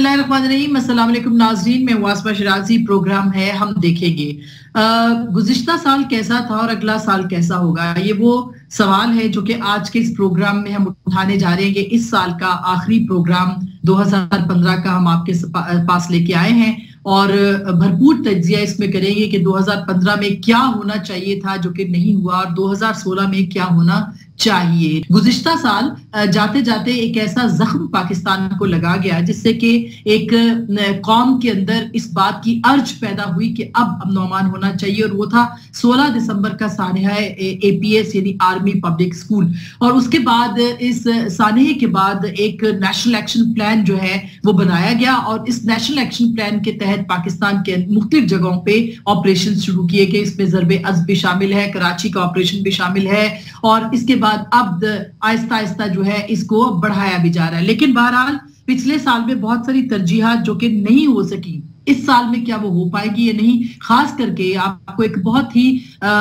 बिस्मिल्लाहिर्रहमानिर्रहीम। अस्सलाम वालेकुम नाज़रीन, मैं वास्मा शराजी। प्रोग्राम है हम देखेंगे गुज़िश्ता साल कैसा था और अगला साल कैसा होगा। ये वो सवाल है जो कि आज के इस प्रोग्राम में हम उठाने जा रहे हैं। कि इस साल का आखिरी प्रोग्राम 2015 का हम आपके पास लेके आए हैं और भरपूर तज्जिया इसमें करेंगे कि 2015 में क्या होना चाहिए था जो कि नहीं हुआ और 2016 में क्या होना चाहिए। गुज़िश्ता साल जाते जाते एक ऐसा जख्म पाकिस्तान को लगा गया जिससे कि एक कौम के अंदर इस बात की अर्ज पैदा हुई कि अब अमन होना चाहिए, और वो था 16 दिसंबर का सानहा APS यानी आर्मी पब्लिक स्कूल। और उसके बाद इस सानहे के बाद एक नेशनल एक्शन प्लान जो है वो बनाया गया और इस नेशनल एक्शन प्लान के तहत पाकिस्तान के मुख्तलिफ जगहों पे ऑपरेशन शुरू किए गए। इसमें ज़रबे अज़्ब भी शामिल है, कराची का ऑपरेशन भी शामिल है, और इसके बाद अब आहिस्ता आहिस्ता जो है इसको बढ़ाया भी जा रहा है। लेकिन बहरहाल पिछले साल में बहुत सारी तरजीहात जो कि नहीं हो सकी, इस साल में क्या वो हो पाएगी या नहीं। खास करके आपको एक बहुत ही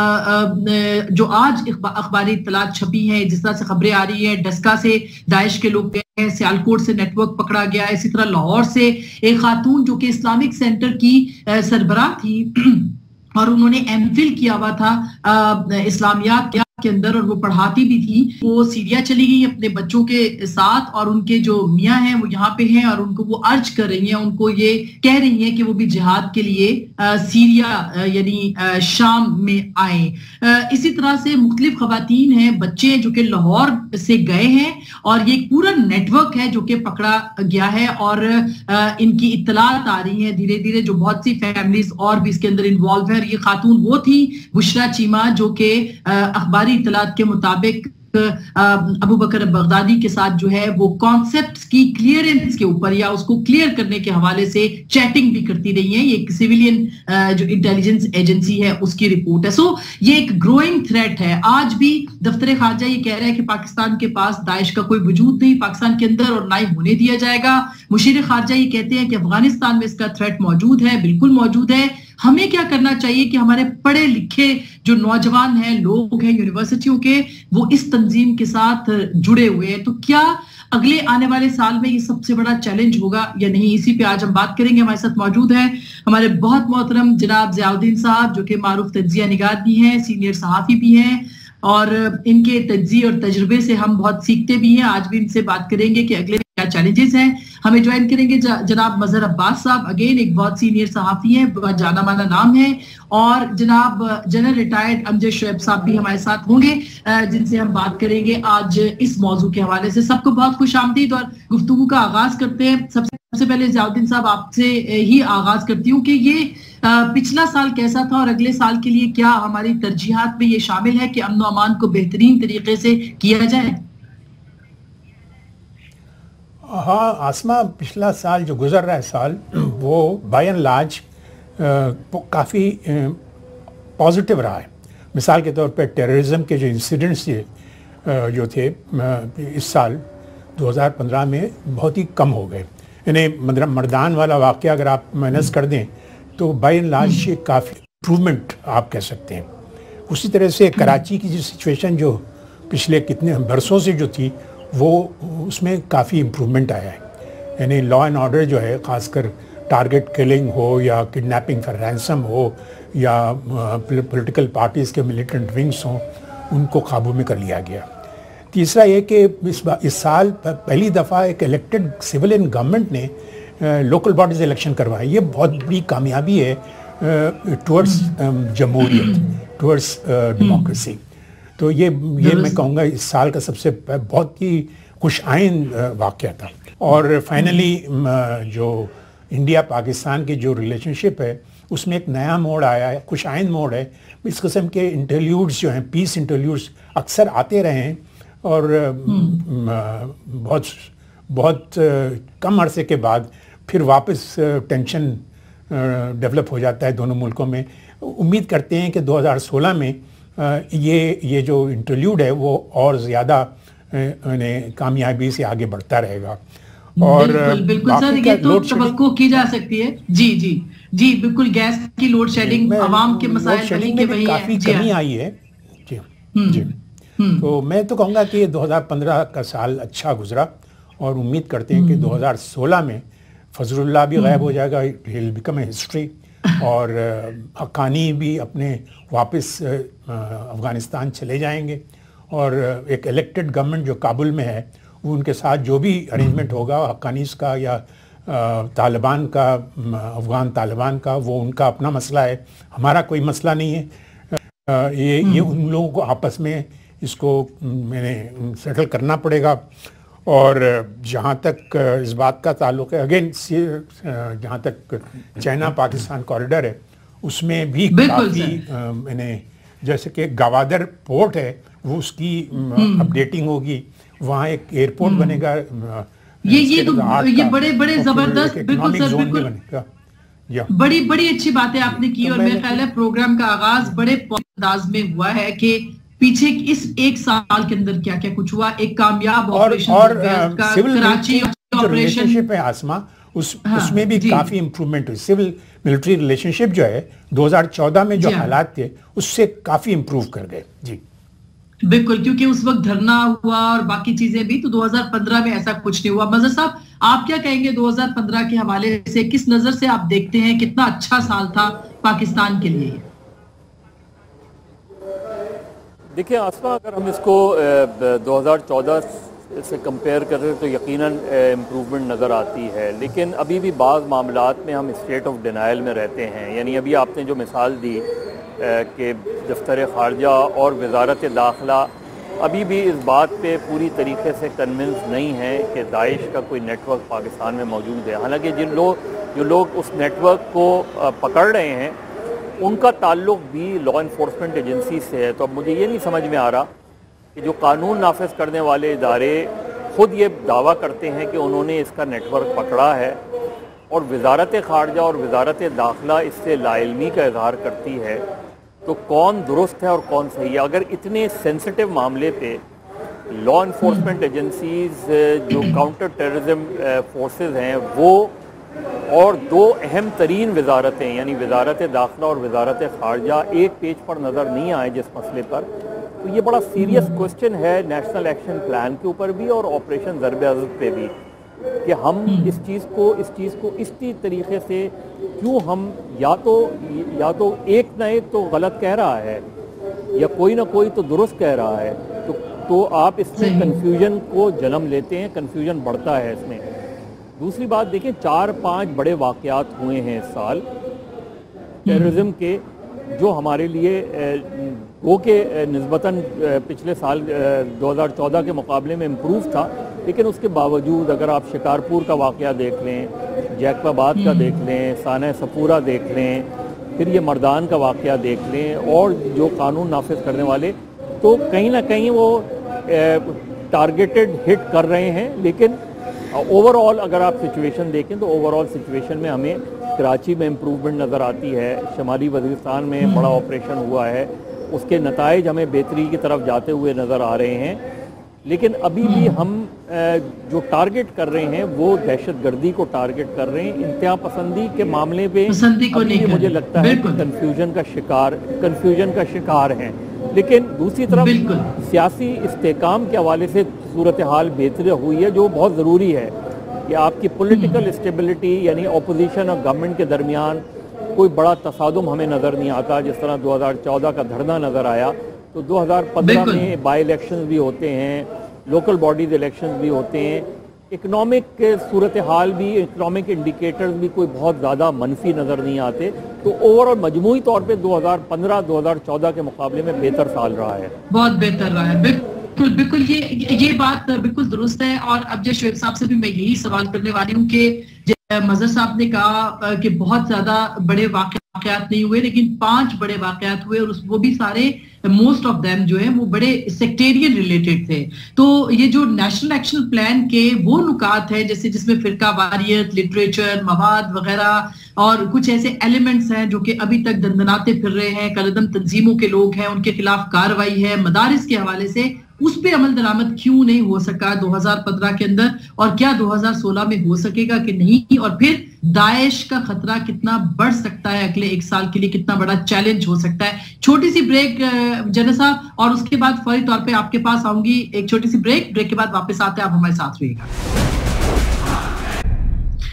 जो आज अखबारी इत्तलात छपी हैं, जिस तरह से खबरें आ रही है, डस्का से दाइश के लोग गए हैं, सियालकोट से नेटवर्क पकड़ा गया है, इसी तरह लाहौर से एक खातून जो कि इस्लामिक सेंटर की सरबराह थी और उन्होंने MPhil किया हुआ था इस्लामियात के अंदर और वो पढ़ाती भी थी, वो सीरिया चली गई अपने बच्चों के साथ और उनके जो मियाँ हैं वो यहाँ पे हैं और उनको वो अर्ज कर रही हैं, उनको ये कह रही हैं कि वो भी जिहाद के लिए सीरिया यानी शाम में आए। इसी तरह से मुख्तलिफ खवातीन हैं, बच्चे जो कि लाहौर से गए हैं और ये पूरा नेटवर्क है जो कि पकड़ा गया है और इनकी इत्तलात आ रही हैं धीरे धीरे, जो बहुत सी फैमिलीज और भी इसके अंदर इन्वॉल्व है। ये खातून वो थी बुशरा चीमा जो कि अखबारी इत्तलात के मुताबिक अबू बकर बगदादी के साथ जो है वो कॉन्सेप्ट्स की क्लियरेंस के ऊपर या उसको क्लियर करने के हवाले से चैटिंग भी करती रही है। ये एक सिविलियन जो इंटेलिजेंस एजेंसी है उसकी रिपोर्ट है। सो ये एक ग्रोइंग थ्रेट है। आज भी दफ्तर खारजा ये कह रहा है कि पाकिस्तान के पास दाइश का कोई वजूद नहीं पाकिस्तान के अंदर और ना ही होने दिया जाएगा। मुशीर खारजा ये कहते हैं कि अफगानिस्तान में इसका थ्रेट मौजूद है, बिल्कुल मौजूद है। हमें क्या करना चाहिए कि हमारे पढ़े लिखे जो नौजवान हैं, लोग हैं यूनिवर्सिटियों के, वो इस तंजीम के साथ जुड़े हुए हैं। तो क्या अगले आने वाले साल में ये सबसे बड़ा चैलेंज होगा या नहीं, इसी पे आज हम बात करेंगे। हमारे साथ मौजूद है हमारे बहुत मोहतरम जनाब ज़ियाउद्दीन साहब जो कि मारूफ तज्जिया निगार भी हैं, सीनियर सहाफ़ी भी हैं और इनके तज्जिये और तजुर्बे से हम बहुत सीखते भी हैं। आज भी इनसे बात करेंगे कि अगले क्या चैलेंजेस हैं। हमें ज्वाइन करेंगे जनाब मजहर अब्बास साहब, अगेन एक बहुत सीनियर सहाफ़ी हैं, बहुत जाना माना नाम है, और जनाब जनरल रिटायर्ड अमजद शुएब साहब भी हमारे साथ होंगे जिनसे हम बात करेंगे आज इस मौजू के हवाले से। सबको बहुत खुश आमदीद और गुफ्तगू का आगाज करते हैं। सबसे पहले ज़ियाउद्दीन साहब आपसे ही आगाज करती हूँ कि ये पिछला साल कैसा था और अगले साल के लिए क्या हमारी तरजीहात में ये शामिल है कि अमन अमान को बेहतरीन तरीके से किया जाए। हाँ आसमा, पिछला साल जो गुजर रहा है साल वो बाय एंड लार्ज काफ़ी पॉजिटिव रहा है। मिसाल के तौर पर टेररिज्म के जो इंसिडेंट्स जो थे इस साल 2015 में बहुत ही कम हो गए। यानी मर्दान वाला वाक़या अगर आप माइनस कर दें तो बाय एंड लार्ज ये काफ़ी इम्प्रूवमेंट आप कह सकते हैं। उसी तरह से कराची की जो सिचुएशन जो पिछले कितने बरसों से जो थी वो उसमें काफ़ी इम्प्रूवमेंट आया है। यानी लॉ एंड ऑर्डर जो है, ख़ासकर टारगेट किलिंग हो या किडनैपिंग फॉर रैंसम हो या पॉलिटिकल पार्टीज़ के मिलिटेंट विंग्स हों, उनको काबू में कर लिया गया। तीसरा ये कि इस साल पहली दफ़ा एक इलेक्टेड सिविलियन गवर्नमेंट ने लोकल बॉडीज़ इलेक्शन करवाए। ये बहुत बड़ी कामयाबी है टुवर्ड्स जमहूरियत, टुवर्ड्स डेमोक्रेसी। तो ये मैं कहूँगा इस साल का सबसे बहुत ही खुशाइन वाक़या था। और फाइनली जो इंडिया पाकिस्तान की जो रिलेशनशिप है उसमें एक नया मोड़ आया है, खुशाइन मोड़ है। इस किस्म के इंटरल्यूड्स जो हैं, पीस इंटरल्यूड्स अक्सर आते रहे हैं और बहुत कम अरसे के बाद फिर वापस टेंशन डेवलप हो जाता है दोनों मुल्कों में। उम्मीद करते हैं कि 2016 में ये जो इंटरल्यूड है वो और ज़्यादा कामयाबी से आगे बढ़ता रहेगा। और बिल्कुल सर, ये तो तवक्को की जा सकती है। जी जी जी बिल्कुल, गैस की लोड शेडिंग आवाम के मसाइल के वही काफ़ी कमी आई है जी जी। तो मैं तो कहूँगा कि 2015 का साल अच्छा गुजरा और उम्मीद करते हैं कि 2016 में فضل اللہ بھی غائب ہو جائے گا, he'll become a history, اور حقانی بھی اپنے واپس افغانستان چلے جائیں گے, اور ایک الیکٹڈ گورنمنٹ جو کابل میں ہے وہ ان کے ساتھ جو بھی ارینجمنٹ ہوگا حقانیز کا یا طالبان کا, افغان طالبان کا, وہ ان کا اپنا مسئلہ ہے, ہمارا کوئی مسئلہ نہیں ہے. یہ ان لوگوں کو آپس میں اس کو میں نے سیٹل کرنا پڑے گا. اور جہاں تک اس بات کا تعلق ہے, اگین جہاں تک چائنا پاکستان کوریڈور ہے اس میں بھی کافی میں نے, جیسے کہ گوادر پورٹ ہے وہ اس کی اپڈیٹنگ ہوگی, وہاں ایک ایئرپورٹ بنے گا, یہ بڑے بڑے زبردست, بالکل سر بالکل بڑی بڑی اچھی باتیں آپ نے کی. اور میرا خیال ہے پروگرام کا آغاز بڑے انداز میں ہوا ہے کہ پیچھے اس ایک سال کے اندر کیا کیا کچھ ہوا. ایک کامیاب آپریشن اور کراچی ریلیشن شپ ہے آسما, اس میں بھی کافی امپرومنٹ ہوئی. سول ملٹری ریلیشن شپ جو ہے 2014 میں جو حالات تھے اس سے کافی امپروو کر گئے. جی بالکل, کیونکہ اس وقت دھرنا ہوا اور باقی چیزیں بھی, تو 2015 میں ایسا کچھ نہیں ہوا. مظہر صاحب آپ کیا کہیں گے 2015 کے حوالے سے, کس نظر سے آپ دیکھتے ہیں, کتنا اچھا سال تھا پاکستان کے لیے؟ دیکھیں آسما, اگر ہم اس کو 2014 سے کمپیئر کریں تو یقیناً امپروومنٹ نظر آتی ہے, لیکن ابھی بھی بعض معاملات میں ہم اسٹیٹ آف ڈینائل میں رہتے ہیں. یعنی ابھی آپ نے جو مثال دی کہ دفتر خارجہ اور وزارت داخلہ ابھی بھی اس بات پہ پوری طریقے سے کنونس نہیں ہے کہ داعش کا کوئی نیٹ ورک پاکستان میں موجود ہے. حالانکہ جو لوگ اس نیٹ ورک کو پکڑ رہے ہیں ان کا تعلق بھی لا انفورسمنٹ ایجنسی سے ہے. تو اب مجھے یہ نہیں سمجھ میں آ رہا کہ جو قانون نافذ کرنے والے ادارے خود یہ دعویٰ کرتے ہیں کہ انہوں نے اس کا نیٹ ورک پکڑا ہے, اور وزارت خارجہ اور وزارت داخلہ اس سے لا علمی کا اظہار کرتی ہے, تو کون درست ہے اور کون صحیح ہے؟ اگر اتنے سینسٹیو معاملے پہ لا انفورسمنٹ ایجنسیز جو کاؤنٹر ٹیررزم فورسز ہیں وہ اور دو اہم ترین وزارتیں یعنی وزارت داخلہ اور وزارت خارجہ ایک پیج پر نظر نہیں آئے جس مسئلے پر, تو یہ بڑا سیریس کوسچن ہے نیشنل ایکشن پلان کے اوپر بھی اور آپریشن ضرب عضد پہ بھی, کہ ہم اس چیز کو اسی طریقے سے کیوں ہم یا تو ایک نہ ایک تو غلط کہہ رہا ہے یا کوئی نہ کوئی تو درست کہہ رہا ہے, تو آپ اس میں کنفیوژن کو جنم لیتے ہیں, کنفیوژن بڑھتا ہے اس میں. دوسری بات دیکھیں 4-5 بڑے واقعات ہوئے ہیں اس سال ٹیررزم کے, جو ہمارے لیے وہ کہ نسبتاً پچھلے سال 2014 کے مقابلے میں امپروو تھا, لیکن اس کے باوجود اگر آپ شکارپور کا واقعہ دیکھ لیں, جیکب آباد کا دیکھ لیں, سانہ سپورہ دیکھ لیں, پھر یہ مردان کا واقعہ دیکھ لیں, اور جو قانون نافذ کرنے والے تو کہیں نہ کہیں وہ ٹارگیٹڈ ہٹ کر رہے ہیں. لیکن اوور آل اگر آپ سچویشن دیکھیں تو اوور آل سچویشن میں ہمیں کراچی میں امپروومنٹ نظر آتی ہے, شمالی وزیرستان میں بڑا آپریشن ہوا ہے, اس کے نتائج ہمیں بہتری کی طرف جاتے ہوئے نظر آ رہے ہیں. لیکن ابھی بھی ہم جو ٹارگٹ کر رہے ہیں وہ دہشت گردی کو ٹارگٹ کر رہے ہیں, انتہا پسندی کے معاملے پہ مجھے لگتا ہے کہ کنفیوژن کا شکار ہیں. لیکن دوسری طرف سیاسی استحکام کے حوالے سے صورتحال بہتر ہوئی ہے, جو بہت ضروری ہے کہ آپ کی پولیٹیکل اسٹیبلٹی یعنی اپوزیشن اور گورنمنٹ کے درمیان کوئی بڑا تصادم ہمیں نظر نہیں آتا. جس طرح 2014 کا دھرنا نظر آیا, تو 2015 میں بائی الیکشنز بھی ہوتے ہیں, لوکل باڈیز الیکشنز بھی ہوتے ہیں, اکنامک صورتحال بھی, اکنامک انڈیکیٹرز بھی کوئی بہت زیادہ منفی نظر نہیں آتے. تو اوور آل مجموعی طور پہ 2015-2014 کے مقابلے میں بہتر سال رہا ہے, بہت بہتر رہا ہے. بالکل یہ بات بالکل درست ہے. اور اب جو شعیب صاحب سے بھی میں یہی سوال کرنے والی ہوں کہ مظہر صاحب نے کہا کہ بہت زیادہ بڑے واقعات نہیں ہوئے, لیکن 5 بڑے واقعات ہوئے, اور وہ بھی سارے موسٹ آف دیم جو ہیں وہ بڑے سیکٹیرین ریلیٹڈ تھے. تو یہ جو نیشنل ایکشن پلان کے وہ نکات ہیں جیسے جس میں فرقہ واریت, لٹریچر, مواد وغیرہ اور کچھ ایسے ایلیمنٹس ہیں جو کہ ابھی تک دندناتے پھر رہے ہیں, کالعدم تنظیموں کے لوگ ہیں, ان کے خلاف کارروائی ہے, مدارس کے حوالے سے اس پہ عمل درآمد کیوں نہیں ہو سکا 2015 کے اندر, اور کیا 2016 میں ہو سکے گا کہ نہیں, اور پھر داعش کا خطرہ کتنا بڑھ سکتا ہے اگلے 1 سال کے لیے, کتنا بڑا چیلنج ہو سکتا ہے. چھوٹی سی بریک جنید صاحب, اور اس کے بعد فوری طور پہ آپ کے پاس آؤں گی. ایک چھوٹی سی بریک کے بعد واپس آتے ہیں, آپ ہمارے ساتھ رہیے گا. ویلکم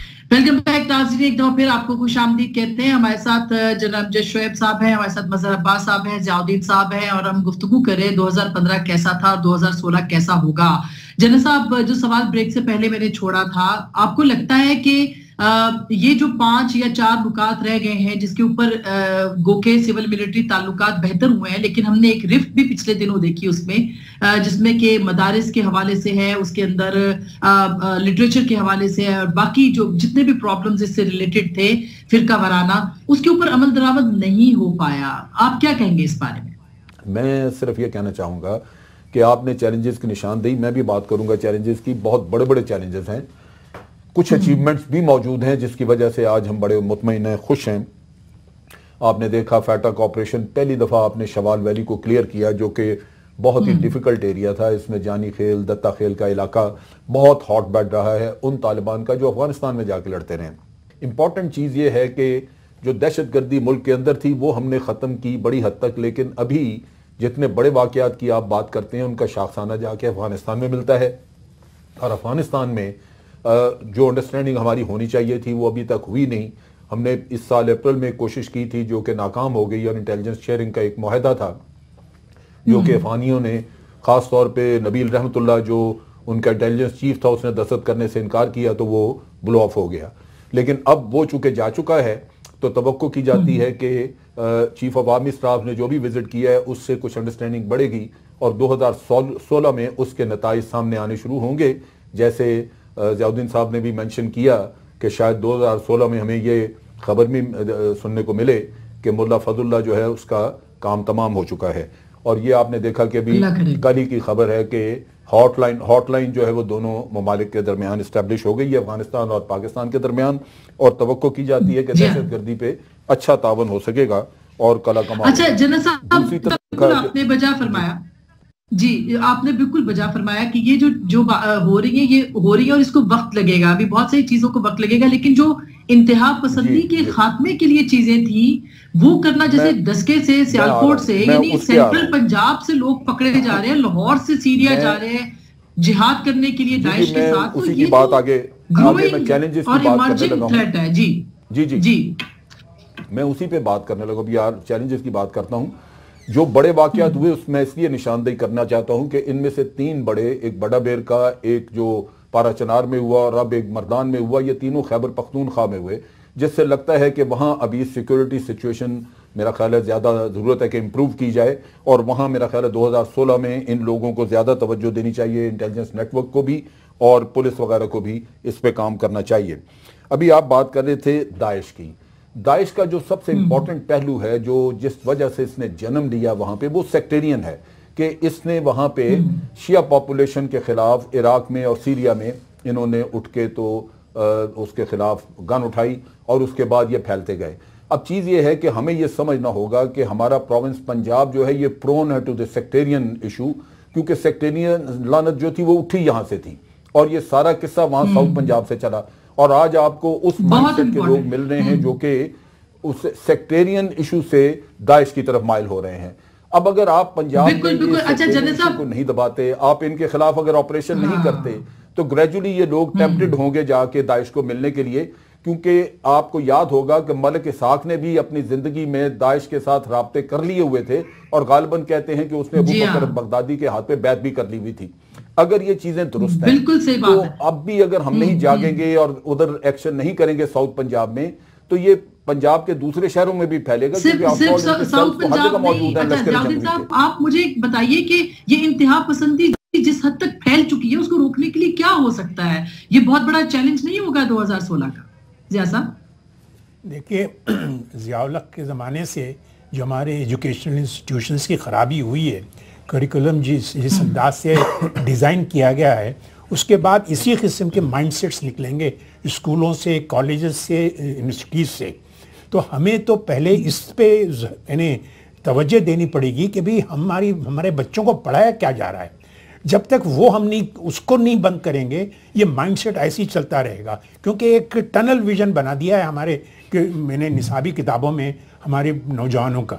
वेलकम बैक नाज़रीन, एक दफा फिर आपको खुश आमदीद कहते हैं। हमारे साथ जनाब शोएब साहब हैं, हमारे साथ मजहर अब्बास साहब हैं, ज़ियाउद्दीन साहब हैं, और हम गुफ्तगू करें 2015 कैसा था और 2016 कैसा होगा। जनरल साहब, जो सवाल ब्रेक से पहले मैंने छोड़ा था, आपको लगता है कि ये जो 5 या 4 नुकात रह गए हैं जिसके ऊपर गोके सिविल मिलिट्री ताल्लुकात बेहतर हुए हैं, लेकिन हमने एक रिफ्ट भी पिछले दिनों देखी उसमें, जिसमें कि मदारिस के हवाले से है, उसके अंदर लिटरेचर के हवाले से है, और बाकी जो जितने भी प्रॉब्लम्स इससे रिलेटेड थे फिरका वाराना, उसके ऊपर अमल दरामद नहीं हो पाया। आप क्या कहेंगे इस बारे में? मैं सिर्फ ये कहना चाहूँगा कि आपने चैलेंजेस की निशानदेही, मैं भी बात करूँगा चैलेंजेस की। बहुत बड़े बड़े चैलेंजेस हैं, कुछ अचीवमेंट्स भी मौजूद हैं जिसकी वजह से आज हम बड़े मुतमईन हैं, खुश हैं। आपने देखा फैटक ऑपरेशन, पहली दफ़ा आपने शवाल वैली को क्लियर किया, जो कि बहुत ही डिफ़िकल्ट एरिया था। इसमें जानी खेल, दत्ता खेल का इलाका बहुत हॉट बेड रहा है उन तालिबान का जो अफगानिस्तान में जाके लड़ते रहे। इम्पॉर्टेंट चीज़ ये है कि जो दहशत गर्दी मुल्क के अंदर थी वो हमने ख़त्म की बड़ी हद तक, लेकिन अभी जितने बड़े वाक़यात की आप बात करते हैं उनका शाखसाना जाके अफगानिस्तान में मिलता है, और अफगानिस्तान में जो अंडरस्टैंडिंग हमारी होनी चाहिए थी वो अभी तक हुई नहीं। हमने इस साल अप्रैल में कोशिश की थी जो कि नाकाम हो गई, और इंटेलिजेंस शेयरिंग का एक मुआहदा था जो कि अफगानियों ने, ख़ास तौर पे नबील रहमतुल्लाह जो उनका इंटेलिजेंस चीफ था, उसने दस्तखत करने से इनकार किया तो वो ब्लो ऑफ हो गया। लेकिन अब वो चूँकि जा चुका है तो तवक्को की जाती है कि चीफ ऑफ आर्मी स्टाफ ने जो भी विजिट किया है उससे कुछ अंडरस्टैंडिंग बढ़ेगी, और 2016 में उसके नताइज सामने आने शुरू होंगे। जैसे ज़ियाउद्दीन साहब ने भी मेंशन किया कि शायद 2016 में हमें ये खबर भी सुनने को मिले कि मुल्ला फजलुल्लाह जो है उसका काम तमाम हो चुका है। और ये आपने देखा कि अभी कल ही की खबर है कि हॉटलाइन जो है वो दोनों ममालिक के दरमियान इस्टेब्लिश हो गई है, अफगानिस्तान और पाकिस्तान के दरमियान, और तवक्को की जाती है कि दहशत गर्दी पे अच्छा तावन हो सकेगा और कला कमा। अच्छा जनरल साहब, आपने बजा फरमाया जी, आपने बिल्कुल बजा फरमाया कि ये जो हो रही है ये हो रही है और इसको वक्त लगेगा, अभी बहुत सारी चीजों को वक्त लगेगा, लेकिन जो इंतहा पसंदी के खात्मे के लिए चीजें थी वो करना, जैसे दसके से, सियालकोट से, यानी सेंट्रल पंजाब से लोग पकड़े जा रहे हैं, लाहौर से सीरिया जा रहे हैं जिहाद करने के लिए दाइश के साथ, तो ये बात आगे चैलेंजेस और इमर्जिंग थ्रेट है। जी जी जी जी, मैं उसी पे बात करने लगा। यार चैलेंजेस की बात करता हूँ, जो बड़े वाकयात हुए उसमें इसलिए निशानदेही करना चाहता हूं कि इनमें से 3 बड़े, एक बड़ा बेर का, एक जो पाराचनार में हुआ और अब एक मर्दान में हुआ, ये तीनों खैबर पख्तूनख्वा में हुए, जिससे लगता है कि वहां अभी सिक्योरिटी सिचुएशन मेरा ख्याल है ज़्यादा ज़रूरत है कि इम्प्रूव की जाए, और वहां मेरा ख्याल है 2016 में इन लोगों को ज़्यादा तवज्जो देनी चाहिए, इंटेलिजेंस नेटवर्क को भी और पुलिस वगैरह को भी इस पर काम करना चाहिए। अभी आप बात कर रहे थे दाइश की। दाइश का जो सबसे इंपॉर्टेंट पहलू है, जो जिस वजह से इसने जन्म लिया वहां पे, वो सेक्टेरियन है कि इसने वहां पे शिया पॉपुलेशन के खिलाफ इराक में और सीरिया में इन्होंने उठ के तो उसके खिलाफ गन उठाई और उसके बाद ये फैलते गए। अब चीज़ ये है कि हमें ये समझना होगा कि हमारा प्रोविंस पंजाब जो है ये प्रोन है टू द सेक्टेरियन इशू, क्योंकि सेक्टेरियन लानत जो थी वो उठी यहाँ से थी, और ये सारा किस्सा वहां साउथ पंजाब से चला, और आज आपको उस माइंडसेट के लोग मिल रहे हैं जो कि उस सेक्टेरियन इशू से दाइश की तरफ माइल हो रहे हैं। अब अगर आप पंजाब को नहीं दबाते, आप इनके खिलाफ अगर ऑपरेशन नहीं करते, तो ग्रेजुअली ये लोग टेम्प्टेड होंगे जाके दाइश को मिलने के लिए, क्योंकि आपको याद होगा कि मलिक इसाक ने भी अपनी जिंदगी में दाइश के साथ राब्ते कर लिए हुए थे, और गालिबन कहते हैं कि उसने अबू बकर बगदादी के हाथ पे बैत भी कर ली हुई थी। अगर ये चीजें दुरुस्त हैं, बिल्कुल सही बात है, अब भी अगर हम नहीं जागेंगे और उधर एक्शन नहीं करेंगे साउथ पंजाब में, तो ये पंजाब के दूसरे शहरों में भी फैलेगा, क्योंकि साउथ पंजाब में। अच्छा, आप मुझे बताइए कि ये इंतहा पसंदी जिस हद तक फैल चुकी है उसको रोकने के लिए क्या हो सकता है? ये बहुत बड़ा चैलेंज नहीं होगा 2016 का? जिया साहब देखिए, ज़ियाउल हक के ज़माने से जो हमारे एजुकेशनल इंस्टीट्यूशंस की ख़राबी हुई है, करिकुलम जिस अंदाज से डिज़ाइन किया गया है, उसके बाद इसी किस्म के माइंडसेट्स निकलेंगे स्कूलों से, कॉलेजेस से, यूनिवर्सिटीज़ से। तो हमें तो पहले इस पे यानी तवज्जो देनी पड़ेगी कि भाई हमारे बच्चों को पढ़ाया क्या जा रहा है। जब तक वो हम नहीं उसको नहीं बंद करेंगे, ये माइंडसेट ऐसे ही चलता रहेगा, क्योंकि एक टनल विजन बना दिया है हमारे मैंने निसाबी किताबों में हमारे नौजवानों का,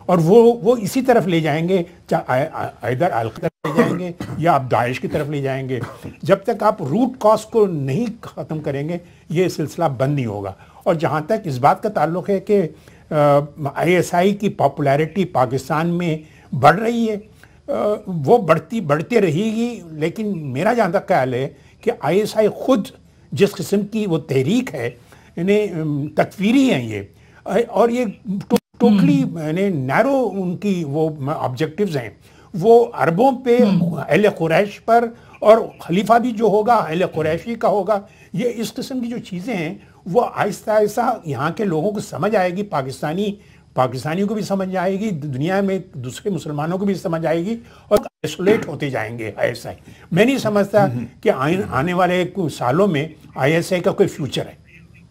اور وہ اسی طرف لے جائیں گے, ادھر القاعدہ لے جائیں گے یا آپ داعش کی طرف لے جائیں گے. جب تک آپ روٹ کاز کو نہیں ختم کریں گے یہ سلسلہ بند نہیں ہوگا. اور جہاں تک اس بات کا تعلق ہے کہ آئی ایس آئی کی پاپولیرٹی پاکستان میں بڑھ رہی ہے, وہ بڑھتے رہے گی, لیکن میرا جہاں تک خیال ہے کہ آئی ایس آئی خود جس قسم کی وہ تحریک ہے انہیں تکفیری ہیں یہ, اور یہ ٹوٹلی نیرو ان کی وہ آبجیکٹیوز ہیں, وہ عربوں پہ اہل قریش پر, اور خلیفہ بھی جو ہوگا اہل قریشی کا ہوگا. یہ اس قسم کی جو چیزیں ہیں وہ آہستہ آہستہ یہاں کے لوگوں کو سمجھ آئے گی, پاکستانیوں کو بھی سمجھ آئے گی, دنیا میں دوسرے مسلمانوں کو بھی سمجھ آئے گی, اور آئسولیٹ ہوتے جائیں گے آئی ایس آئی. میں نہیں سمجھتا کہ آنے والے سالوں میں آئی ایس آئی کا کوئی فیوچر ہے.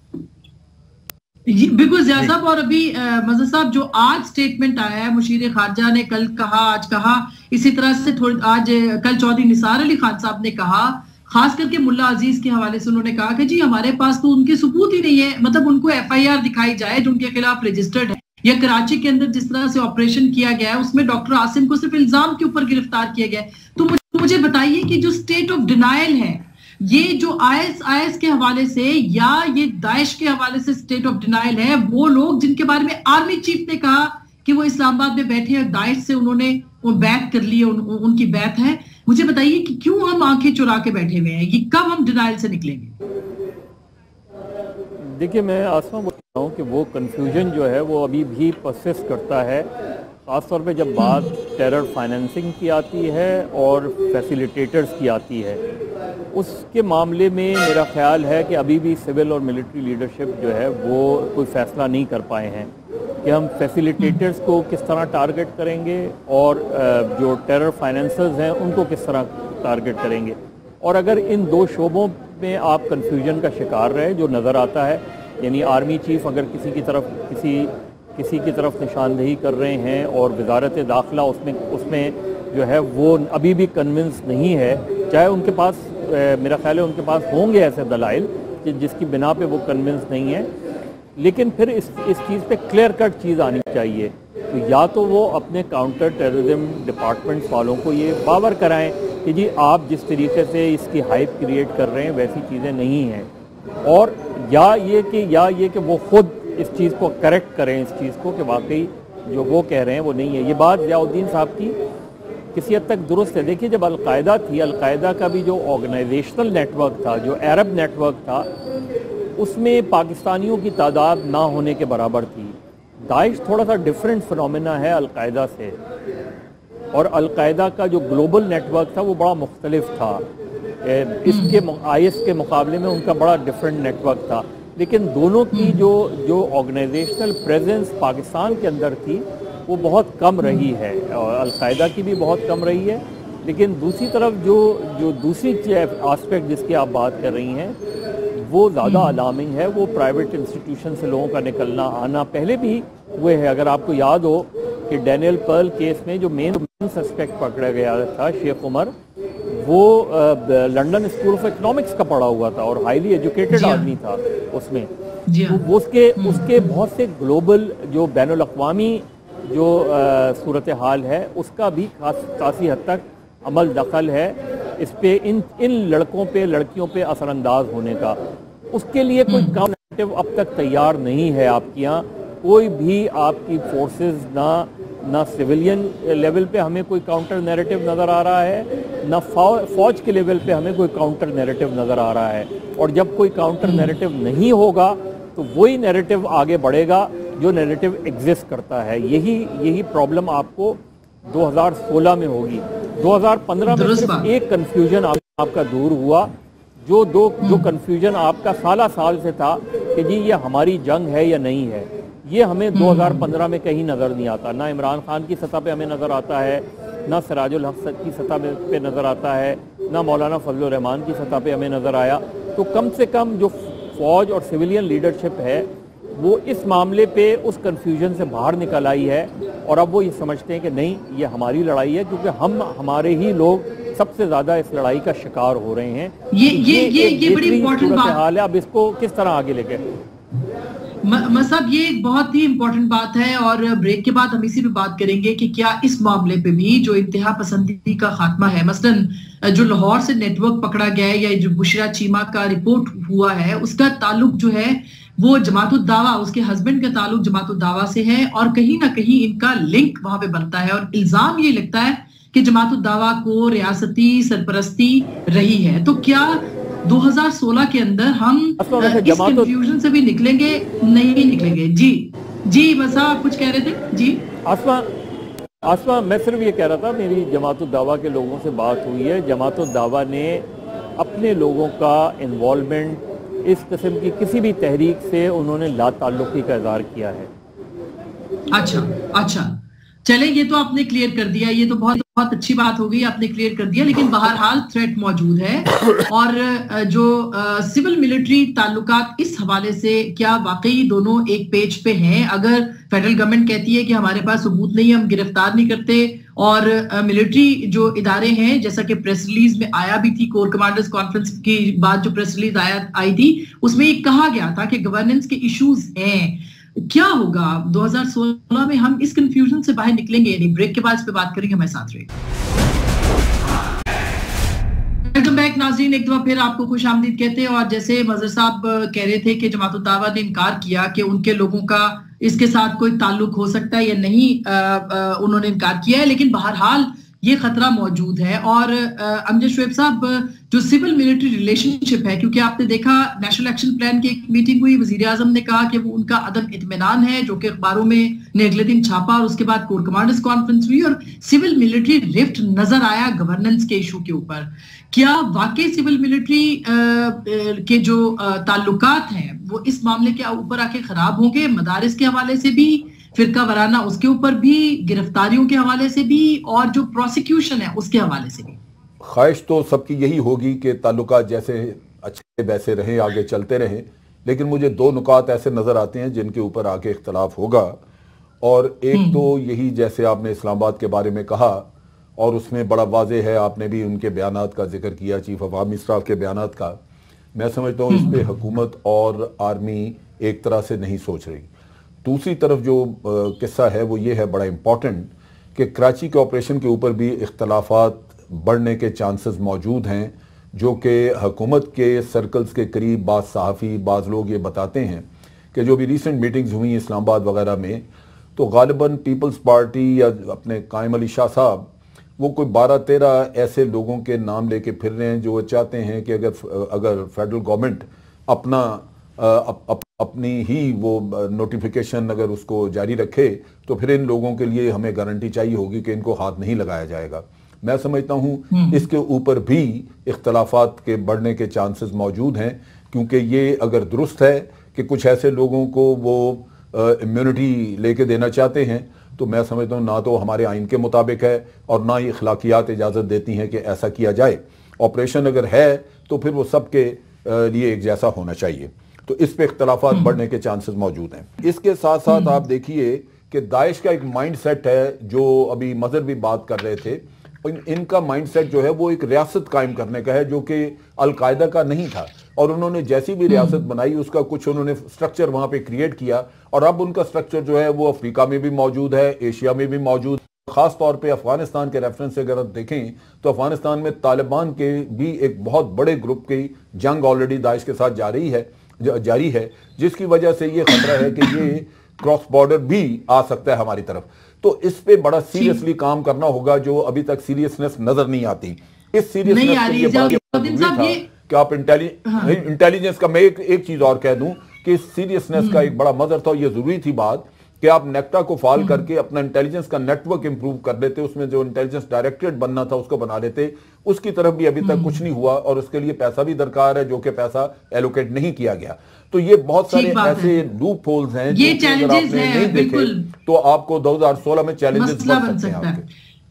بالکل زیاد صاحب, اور ابھی مظہر صاحب جو آج سٹیٹمنٹ آیا ہے مشیر خارجہ نے کل کہا, آج کہا, اسی طرح سے کل چودھری نثار علی خان صاحب نے کہا, خاص کر کے ملا عزیز کے حوالے سے انہوں نے کہا کہ جی ہمارے پاس تو ان کے ثبوت ہی نہیں ہے, مطلب ان کو ایف آئی آر دکھائی جائے جو ان کے خلاف رجسٹرڈ ہے, یا کراچی کے اندر جس طرح سے آپریشن کیا گیا ہے اس میں ڈاکٹر عاصم کو صرف الزام کے اوپر گرفتار کیا گیا ہے. تو مجھے بتائیے کہ جو اسٹیٹ آف ڈینائل ہے یہ جو آئی ایس کے حوالے سے یا یہ داعش کے حوالے سے اسٹیٹ آف ڈینائل ہے, وہ لوگ جن کے بارے میں آرمی چیف نے کہا کہ وہ اسلام آباد میں بیٹھے ہیں, داعش سے انہوں نے بیعت کر لی, ان کی بیعت ہے. مجھے بتائیے کہ کیوں ہم آنکھیں چرا کے بیٹھے ہوئے ہیں, یہ کب ہم ڈینائل سے نکلیں گے؟ دیکھیے میں آسما بول رہا ہوں کہ وہ کنفیوژن جو ہے وہ ابھی بھی پرسسٹ کرتا ہے, خاص طور پہ جب بات ٹیرر فائننسنگ کی آتی ہے اور فیسیلیٹیٹرز کی آتی ہے. اس کے معاملے میں میرا خیال ہے کہ ابھی بھی سول اور ملٹری لیڈرشپ جو ہے وہ کوئی فیصلہ نہیں کر پائے ہیں کہ ہم فیسیلیٹیٹرز کو کس طرح ٹارگٹ کریں گے اور جو ٹیرر فائنینسرز ہیں ان کو کس طرح ٹارگٹ کریں گے. اور اگر ان دو شعبوں میں آپ کنفیوژن کا شکار رہے جو نظر آتا ہے, یعنی آرمی چیف اگر کسی کی طرف نشاندہی کر رہے ہیں اور وزارت داخلہ اس میں جو ہے وہ ابھی بھی کنونس نہیں ہے, چاہے ان کے پاس میرا خیال ہے ان کے پاس ہوں گے ایسے دلائل جس کی بنا پہ وہ کنونس نہیں ہے, لیکن پھر اس چیز پہ کلیئر کٹ چیز آنی چاہیے. تو یا تو وہ اپنے کاؤنٹر ٹیررزم ڈپارٹمنٹس والوں کو یہ باور کرائیں کہ جی آپ جس طریقے سے اس کی ہائپ کریٹ کر رہے ہیں ویسی چیزیں نہیں ہیں, اور یا یہ کہ وہ خود اس چیز کو کریکٹ کریں, اس چیز کو کہ واقعی جو وہ کہہ رہے ہیں وہ نہیں ہے. یہ بات ضیاء الدین صاحب کی کسی حد تک درست ہے. دیکھیے جب القاعدہ تھی, القاعدہ کا بھی جو آرگنائزیشنل نیٹ ورک تھا, جو عرب نیٹ ورک تھا, اس میں پاکستانیوں کی تعداد نہ ہونے کے برابر تھی. داعش تھوڑا سا ڈیفرنٹ فنومینا ہے القاعدہ سے, اور القاعدہ کا جو گلوبل نیٹ ورک تھا وہ بڑا مختلف تھا. اس کے آئی ایس کے مقابلے میں ان کا بڑا ڈیفرنٹ نیٹ ورک تھا, لیکن دونوں کی جو آرگنائزیشنل پریزنس پاکستان کے اندر تھی وہ بہت کم رہی ہے, اور القاعدہ کی بھی بہت کم رہی ہے. لیکن دوسری طرف جو دوسری آسپیکٹ جس کی آپ بات کر رہی ہیں وہ زیادہ الارمنگ ہے. وہ پرائیویٹ انسٹیٹیوشن سے لوگوں کا نکلنا آنا پہلے بھی ہوئے ہے. اگر آپ کو یاد ہو کہ ڈینیل پرل کیس میں جو مین سسپیکٹ پکڑا گیا تھا شیخ عمر, وہ لنڈن اسکول آف اکنامکس کا پڑھا ہوا تھا اور ہائیلی ایجوکیٹڈ آدمی تھا اس میں. اس کے بہت سے گلوبل جو بین الاقوامی جو صورتحال ہے اس کا بھی خاصی حد تک عمل دخل ہے اس پہ, ان لڑکوں پہ لڑکیوں پہ اثر انداز ہونے کا. اس کے لیے کوئی کاؤنٹر اب تک تیار نہیں ہے آپ کے یہاں. کوئی بھی آپ کی فورسز نہ سویلین لیول پہ ہمیں کوئی کاؤنٹر نیریٹو نظر آ رہا ہے, نہ فوج کے لیول پہ ہمیں کوئی کاؤنٹر نیریٹو نظر آ رہا ہے. اور جب کوئی کاؤنٹر نیریٹو نہیں ہوگا تو وہی نیریٹو آگے بڑھے گا جو نیریٹو ایگزسٹ کرتا ہے. یہی پرابلم آپ کو 2016 میں ہوگی. 2015 میں صرف ایک کنفیوژن آپ کا دور ہوا, جو کنفیوژن آپ کا سال سے تھا کہ جی یہ ہماری جنگ ہے یا نہیں ہے. یہ ہمیں 2015 میں کہیں نظر نہیں آتا. نہ عمران خان کی سطح پہ ہمیں نظر آتا ہے, نہ سراج الحق کی سطح پہ نظر آتا ہے, نہ مولانا فضل الرحمان کی سطح پہ ہمیں نظر آیا. تو کم سے کم جو فوج اور سویلین لیڈرشپ ہے وہ اس معاملے پہ اس کنفیوژن سے باہر نکل آئی ہے, اور اب وہ یہ سمجھتے ہیں کہ نہیں یہ ہماری لڑائی ہے, کیونکہ ہمارے ہی لوگ سب سے زیادہ اس لڑائی کا شکار ہو رہے ہیں. یہ بڑی امپورٹنٹ بات ہے. اب اس کو کس طرح آگے لے کے मसाब, ये एक बहुत ही इंपॉर्टेंट बात है और ब्रेक के बाद हम इसी पे बात करेंगे कि क्या इस मामले पे भी जो इंतहा पसंदी का खात्मा है, मसलन जो लाहौर से नेटवर्क पकड़ा गया है या जो बुशरा चीमा का रिपोर्ट हुआ है, उसका ताल्लुक जो है वो जमातुद दावा, उसके हस्बैंड का ताल्लुक जमातुद दावा से है और कहीं ना कहीं इनका लिंक वहां पे बनता है और इल्जाम ये लगता है कि जमातुद दावा को रियासती सरपरस्ती रही है। तो क्या 2016 के अंदर हम इस कंफ्यूजन से भी निकलेंगे? नहीं निकलेंगे। जी मसा, आप कुछ कह रहे थे? जी आसमा, मैं सिर्फ ये कह रहा था, मेरी जमातुद दावा के लोगों से बात हुई है। जमातुद दावा ने अपने लोगों का इन्वॉल्वमेंट इस किस्म की किसी भी तहरीक से उन्होंने लाताल्लुकी का इज़हार किया है। अच्छा, चले, ये तो आपने क्लियर कर दिया, ये तो बहुत अच्छी बात हो गई, आपने क्लियर कर दिया। लेकिन बहरहाल थ्रेट मौजूद है और जो सिविल मिलिट्री ताल्लुकात इस हवाले से क्या वाकई दोनों एक पेज पे हैं? अगर फेडरल गवर्नमेंट कहती है कि हमारे पास सबूत नहीं, हम गिरफ्तार नहीं करते, और मिलिट्री जो इदारे हैं, जैसा कि प्रेस रिलीज में आया भी थी, कोर कमांडर्स कॉन्फ्रेंस के बाद जो प्रेस रिलीज आई थी, उसमें ये कहा गया था कि गवर्नेंस के इश्यूज हैं। क्या होगा 2016 में? हम इस कंफ्यूजन से बाहर निकलेंगे? यानी ब्रेक के बाद इस पे बात करेंगे, हमारे साथ रहिए। वेलकम बैक नाज़रीन, एक दफा फिर आपको खुश आमदीद कहते हैं। और जैसे मजहर साहब कह रहे थे कि जमातुद दावा ने इनकार किया कि उनके लोगों का इसके साथ कोई ताल्लुक हो सकता है या नहीं, उन्होंने इनकार किया है, लेकिन बहरहाल ये खतरा मौजूद है। और अमजद शुएब साहब, जो सिविल मिलिट्री रिलेशनशिप है, क्योंकि आपने देखा नेशनल एक्शन प्लान की एक मीटिंग हुई, वजीर आजम ने कहा कि वो उनका अदम इत्मीनान है, जो कि अखबारों में ने अगले दिन छापा, और उसके बाद कोर कमांडर्स कॉन्फ्रेंस हुई और सिविल मिलिट्री रिफ्ट नजर आया गवर्नेंस के इशू के ऊपर। क्या वाकई सिविल मिलिट्री के जो ताल्लुकात हैं वो इस मामले के ऊपर आके खराब होंगे, मदारिस के हवाले से भी, फिरका वराना उसके ऊपर भी, गिरफ्तारियों के हवाले से भी, और जो प्रोसिक्यूशन है उसके हवाले से भी? ख्वाहिश तो सबकी यही होगी कि ताल्लुकात जैसे अच्छे वैसे रहे, आगे चलते रहें, लेकिन मुझे दो नुकात ऐसे नज़र आते हैं जिनके ऊपर आगे इख्तलाफ होगा। और एक तो यही, जैसे आपने इस्लामाबाद के बारे में कहा और उसमें बड़ा वाज़ेह है, आपने भी उनके बयानात का जिक्र किया, चीफ ऑफ आर्मी स्टाफ के बयानात का। मैं समझता हूँ इस पर हुकूमत और आर्मी एक तरह से नहीं सोच रही। दूसरी तरफ जो किस्सा है वो ये है बड़ा इम्पॉर्टेंट कि कराची के ऑपरेशन के ऊपर भी इख्तलाफात बढ़ने के चांसेस मौजूद हैं, जो कि हुकूमत के सर्कल्स के करीब बाज़ सहाफ़ी, बाज़ लोग ये बताते हैं कि जो भी रीसेंट मीटिंग्स हुई इस्लामाबाद वगैरह में, तो गालिबन पीपल्स पार्टी या अपने कायम अली शाह साहब वो कोई 12-13 ऐसे लोगों के नाम लेके फिर रहे हैं जो चाहते हैं कि अगर फेडरल गवर्नमेंट अपनी ही वो नोटिफिकेशन अगर उसको जारी रखे तो फिर इन लोगों के लिए हमें गारंटी चाहिए होगी कि इनको हाथ नहीं लगाया जाएगा। मैं समझता हूँ इसके ऊपर भी इख्तलाफात के बढ़ने के चांसेस मौजूद हैं, क्योंकि ये अगर दुरुस्त है कि कुछ ऐसे लोगों को वो इम्यूनिटी लेके देना चाहते हैं, तो मैं समझता हूँ ना तो हमारे आइन के मुताबिक है और ना ही अखलाकियात इजाज़त देती हैं कि ऐसा किया जाए। ऑपरेशन अगर है तो फिर वो सबके लिए एक जैसा होना चाहिए। तो इस पे इख्तलाफात बढ़ने के चांसेस मौजूद हैं। इसके साथ साथ आप देखिए कि दाइश का एक माइंड सेट है, जो अभी मजहर भी बात कर रहे थे, इनका माइंड सेट जो है वो एक रियासत कायम करने का है, जो कि अलकायदा का नहीं था। और उन्होंने जैसी भी रियासत बनाई उसका कुछ उन्होंने स्ट्रक्चर वहां पे क्रिएट किया, और अब उनका स्ट्रक्चर जो है वो अफ्रीका में भी मौजूद है, एशिया में भी मौजूद। खास तौर पे अफगानिस्तान के रेफरेंस से अगर आप देखें तो अफगानिस्तान में तालिबान के भी एक बहुत बड़े ग्रुप की जंग ऑलरेडी दाइश के साथ जारी है, जिसकी वजह से ये खतरा है कि ये क्रॉस बॉर्डर भी आ सकता है हमारी तरफ। तो इस पे बड़ा सीरियसली काम करना होगा, जो अभी तक सीरियसनेस नजर नहीं आती। इस सीरियसनेस के लिए बड़ा जरूरी था कि आप इंटेलिजेंस का, मैं एक चीज और कह दूं कि सीरियसनेस का एक बड़ा मजर था, ये जरूरी थी बात कि आप नेक्टा को फाल करके अपना इंटेलिजेंस का नेटवर्क इंप्रूव कर लेते, उसमें जो इंटेलिजेंस डायरेक्टरेट बनना था उसको बना लेते। उसकी तरफ भी अभी तक कुछ नहीं हुआ और उसके लिए पैसा भी दरकार है, जो कि पैसा एलोकेट नहीं किया गया। तो ये बहुत सारे ऐसे लूप होल्स हैं, ये चैलेंजेस हैं, नहीं देखे तो आपको 2016 में चैलेंजेस बढ़ सकते हैं।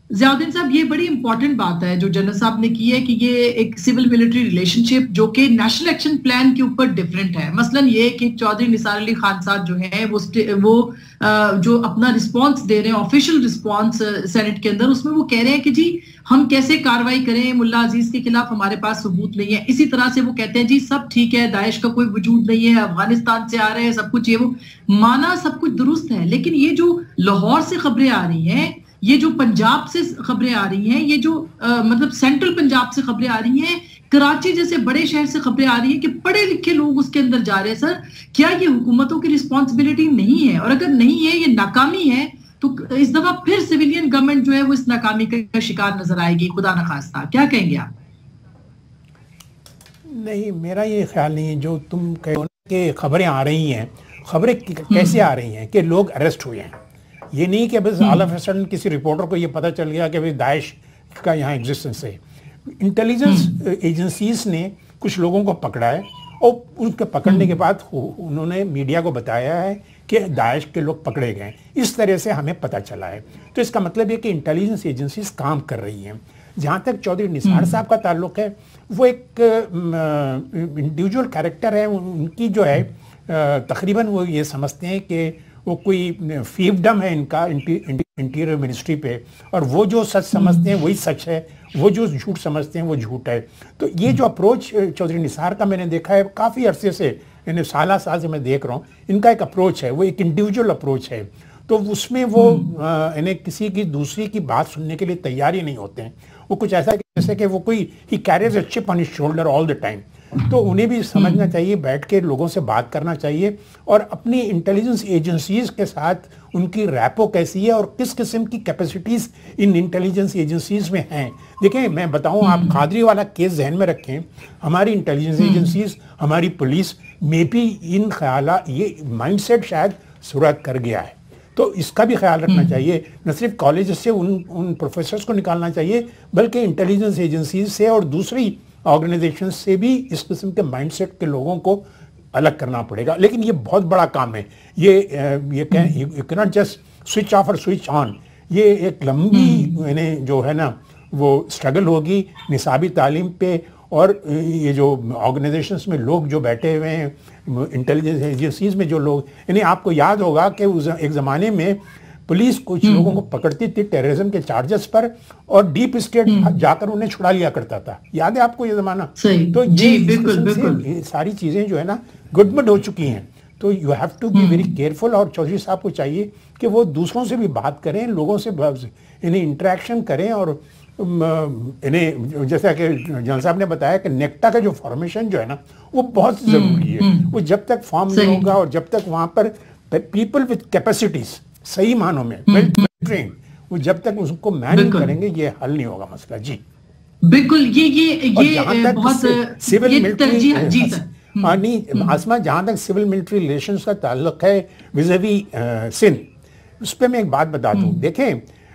ضیاءالدین صاحب یہ بڑی امپورٹنٹ بات ہے جو جنرل صاحب نے کی ہے کہ یہ ایک سول ملٹری ریلیشن شپ جو کہ نیشنل ایکشن پلان کے اوپر ڈیفرنٹ ہے. مثلا یہ کہ چودھری نثار علی خان صاحب جو ہیں وہ جو اپنا رسپانس دے رہے ہیں آفیشیل رسپانس سینٹ کے اندر, اس میں وہ کہہ رہے ہیں کہ جی ہم کیسے کاروائی کریں, ملا عزیز کے خلاف ہمارے پاس ثبوت نہیں ہے. اسی طرح سے وہ کہتے ہیں جی سب ٹھیک ہے, داعش کا کوئی وجود نہیں ہے, افغانستان سے آ رہے ہیں سب کچھ, یہ وہ مانا سب کچھ درست ہے. لیکن یہ جو لاہور سے خبریں آ رہی ہیں, یہ جو پنجاب سے خبریں آ رہی ہیں, یہ جو مطلب سینٹرل پنجاب سے خبریں آ رہی ہیں, کراچی جیسے بڑے شہر سے خبریں آ رہی ہیں کہ پڑھے لکھے لوگ اس کے اندر جا رہے ہیں, سر کیا یہ حکومتوں کی رسپانسبلٹی نہیں ہے؟ اور اگر نہیں ہے, یہ ناکامی ہے, تو اس دفعہ پھر سویلین گورنمنٹ جو ہے وہ اس ناکامی کا شکار نظر آئے گی, خدا نخواستہ. کیا کہیں گے آپ؟ نہیں, میرا یہ خیال نہیں ہے جو تم کہ خبریں آ رہی ہیں. خبریں کیسے آ رہی ہیں کہ لوگ اریسٹ ہوئے ہیں, یہ نہیں کہ بس آل آف اے سڈن کسی رپورٹر کو یہ پتہ چل گیا کہ داعش کا یہاں ایگزسٹنس ہے. انٹیلیجنس ایجنسیز نے کچھ لوگوں کو پکڑا ہے, اور ان کے پکڑنے کے بعد انہوں نے میڈیا کو بتایا ہے کہ داعش کے لوگ پکڑے گئے. اس طرح سے ہمیں پتہ چلا ہے. تو اس کا مطلب یہ کہ انٹیلیجنس ایجنسیز کام کر رہی ہیں. جہاں تک چودھری نثار صاحب کا تعلق ہے, وہ ایک انڈیویجول کیریکٹر ہے. ان کی جو ہے تقریباً وہ یہ سمجھتے ہیں کہ وہ کوئی فیفڈم ہے ان کا انٹیریئر منسٹری پہ, اور وہ جو سچ سمجھتے ہیں وہی سچ ہے, وہ جو جھوٹ سمجھتے ہیں وہ جھوٹ ہے. تو یہ جو اپروچ چودھری نثار کا میں نے دیکھا ہے کافی عرصے سے, یعنی سالہ سال سے میں دیکھ رہا ہوں, ان کا ایک اپروچ ہے, وہ ایک انڈیویجول اپروچ ہے. تو اس میں وہ یعنی کسی کی دوسری کی بات سننے کے لیے تیار ہی نہیں ہوتے ہیں. وہ کچھ ایسا جیسے کہ وہ کوئی ہی carries a chip on his shoulder all the time. تو انہیں بھی سمجھنا چاہیے, بیٹھ کے لوگوں سے بات کرنا چاہیے, اور اپنی انٹیلیجنس ایجنسیز کے ساتھ ان کی ریپو کیسی ہے اور کس قسم کی کیپیسٹیز ان انٹیلیجنس ایجنسیز میں ہیں. دیکھیں میں بتاؤں, آپ قادری والا کیس ذہن میں رکھیں, ہماری انٹیلیجنس ایجنسیز, ہماری پولیس میں بھی ان خیالات, یہ مائنڈ سیٹ شاید صورت کر گیا ہے. تو اس کا بھی خیال رکھنا چاہیے. نہ صرف کالجز سے ان پروفیسرز کو نکالنا چاہیے, بلکہ انٹیلیجنس ایجنسیز سے اور دوسری آرگنائزیشن سے بھی اس قسم کے مائنڈ سیٹ کے لوگوں کو الگ کرنا پڑے گا. لیکن یہ بہت بڑا کام ہے. یہ کینٹ جسٹ سوئچ آف اور سوئچ آن. یہ ایک لمبی یعنی جو ہے نا وہ اسٹرگل ہوگی نصابی تعلیم پہ, اور یہ جو آرگنائزیشنس میں لوگ جو بیٹھے ہوئے ہیں, انٹیلیجنس ایجنسیز میں جو لوگ, یعنی آپ کو یاد ہوگا کہ ایک زمانے میں پولیس کچھ لوگوں کو پکڑتی تھی ٹیررزم کے چارجز پر, اور ڈیپ اسٹیٹ جا کر انہیں چھڑا لیا کرتا تھا. یاد ہے آپ کو یہ زمانہ؟ تو یہ ساری چیزیں جو ہے نا گڈبڈ ہو چکی ہیں. تو you have to be very careful. اور چودھری صاحب کو چاہیے کہ وہ دوسروں سے بھی بات کریں, لوگوں سے انہیں انٹریکشن کریں, اور انہیں جیسا کہ جنرل صاحب نے بتایا کہ نیکٹا کا جو فارمیشن جو ہے نا وہ بہت ضروری ہے. وہ جب تک فارم نہیں ہوگا, اور جب تک وہاں پر پیپل وتھ کیپیسٹیز صحیح معنوں میں ٹرین, وہ جب تک اس کو مینج کریں گے یہ حل نہیں ہوگا مسئلہ. جی بالکل. یہ بہت سول ملٹری آسما, جہاں تک سول ملٹری ریلیشنز کا تعلق ہے ویزاوی سندھ, اس پہ میں ایک بات بتا دوں. دیکھیں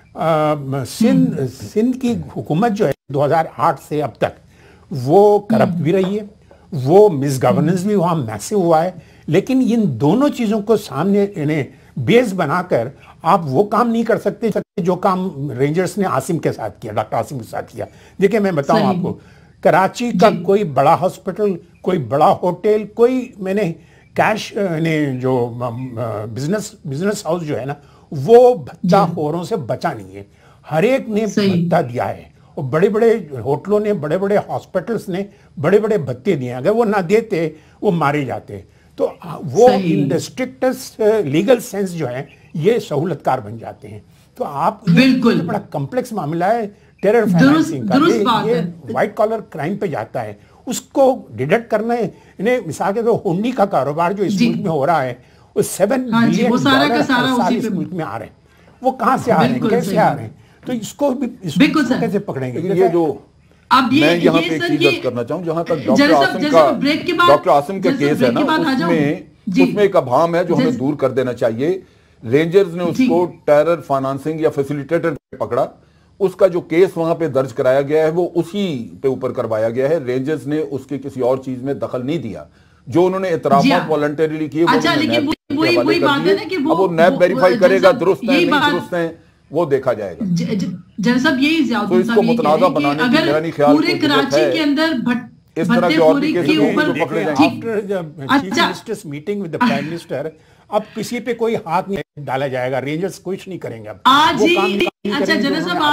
سندھ کی حکومت جو ہے 2008 سے اب تک وہ کرپٹ بھی رہی ہے, وہ مس گورننس بھی وہاں میسو ہوا ہے. لیکن ان دونوں چیزوں کو سامنے انہیں بیس بنا کر آپ وہ کام نہیں کر سکتے جو کام رینجرز نے عاصم کے ساتھ کیا, ڈاکٹر عاصم کے ساتھ کیا. دیکھیں میں بتاؤں آپ کو, کراچی کا کوئی بڑا ہاسپٹل, کوئی بڑا ہوٹل, کوئی میں نے کیش جو بزنس ہاؤس جو ہے نا وہ بھتہ خوروں سے بچا نہیں ہے. ہر ایک نے بھتہ دیا ہے, اور بڑے بڑے ہوٹلوں نے, بڑے بڑے ہاسپٹلس نے بڑے بڑے بھتے دیے. اگر وہ نہ دیتے وہ مارے جاتے. تو وہ ان دا اسٹرکٹسٹ لیگل سینس جو ہے یہ سہولت کار بن جاتے ہیں. تو آپ بالکل بڑا کمپلیکس معاملہ ہے ٹیرر فائنانسنگ کا, یہ وائٹ کالر کرائم پہ جاتا ہے. اس کو ڈیڈکٹ کرنا ہے. انہیں مثال کے طور ہونڈی کا کاروبار جو اس ملک میں ہو رہا ہے, وہ $7 بلین اس ملک میں آ رہے ہیں. وہ کہاں سے آ رہے ہیں, کیسے آ رہے ہیں؟ تو اس کو بھی کیسے پکڑیں گے؟ یہ جو میں یہاں پہ ایک چیز عرض کرنا چاہوں, جہاں تک ڈاکٹر عاصم کا کیس ہے نا, اس میں ایک ابہام ہے جو ہمیں دور کر دینا چاہیے. رینجرز نے اس کو ٹیرر فائنانسنگ یا فیسیلیٹیٹر پہ پکڑا. اس کا جو کیس وہاں پہ درج کرایا گیا ہے وہ اسی پہ اوپر کروایا گیا ہے. رینجرز نے اس کے کسی اور چیز میں دخل نہیں دیا. جو انہوں نے اعترافات والنٹریلی کیے وہ نیب ویریفائی کرے گا درست ہیں نہیں درست ہیں, وہ دیکھا جائے گا. جنرل صاحب یہی تو اس کو متنازع بنانے کی میرا نہیں خیال پورے کراچی کے اندر اس طرح کے اور بھی کیسز پکڑے جائیں. Meeting with the prime minister اب کسی پہ کوئی ہاتھ نہیں ڈالا جائے گا, رینجرز کچھ نہیں کریں گے. اب آج ہی اچھا جنرل صاحب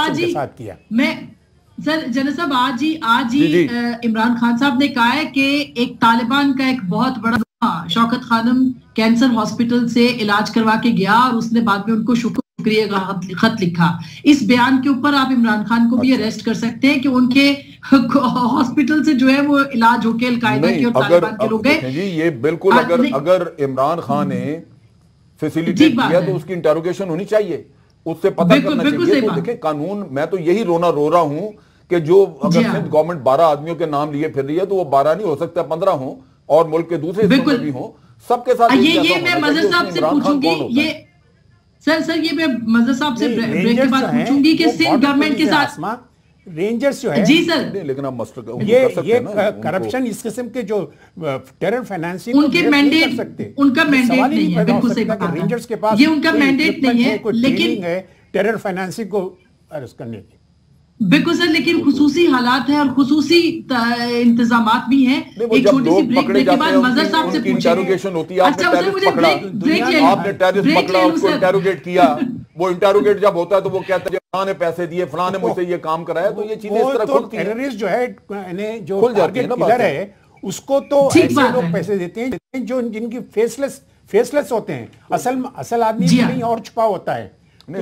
آج ہی عمران خان صاحب نے کہا ہے کہ ایک طالبان کا ایک بہت بڑا شوکت خانم کینسر ہاسپٹل سے علاج کروا کے گیا اور اس نے بعد میں ان کو شکریہ کا خط لکھا. اس بیان کے اوپر آپ عمران خان کو بھی اریسٹ کر سکتے ہیں کہ ان کے ہاسپٹل سے جو ہے وہ علاج ہو کے القاعدہ کے اور طالبان کے لوگ گئے. یہ بالکل اگر عمران خان نے فیسیلیٹیٹ کیا تو اس کی انٹروگیشن ہونی چاہیے, اس سے پتہ کرنا چاہیے. تو دیکھیں قانون, میں تو یہی رونا رو رہا ہوں کہ جو اگر سندھ گورنمنٹ 12 آدمیوں کے نام لیے پھر رہی ہے تو وہ 12 نہیں ہو سکتا, 15 ہوں اور ملک کے دوسرے حصوں میں بھی ہوں. سب کے ساتھ یہ میں مظہر صاحب سے پوچھوں گی, یہ سر یہ میں مظہر صاحب سے بریک کے بعد پوچھوں گی کہ سندھ گورنمنٹ کے ساتھ رینجرز جو ہے جی سر, لیکن اب یہ کرپشن اس قسم کے جو ٹیرر فائنانسنگ ان کے مینڈیٹ, ان کا مینڈیٹ نہیں ہے. بالکل صحیح بات ہے, رینجرز کے پاس یہ ان کا مینڈیٹ نہیں ہے, لیکن ٹیرر فائنانسنگ کو ارسٹ کرنے کی. بالکل سر, لیکن خصوصی حالات ہیں اور خصوصی انتظامات بھی ہیں. ایک چھوٹی سی بریک کے بعد مظہر صاحب سے انٹروگیشن ہوتی ہے. آپ نے ٹیررسٹ پکڑا, اس کو انٹروگیٹ کیا, وہ انٹروگیٹ جب ہوتا ہے تو وہ کہتا ہے فلاں نے پیسے دیے, فلاں نے مجھ سے یہ کام کرایا. تو یہ چیزیں اس طرح کھلتی ہیں. ٹیررسٹ جو ہے جو ٹارگٹ کلر ہے اس کو تو ایسے لوگ پیسے دیتے ہیں جو جن کی فیسلیس ہوتے ہیں. اصل آدمی نہیں اور چھپا ہوتا ہے.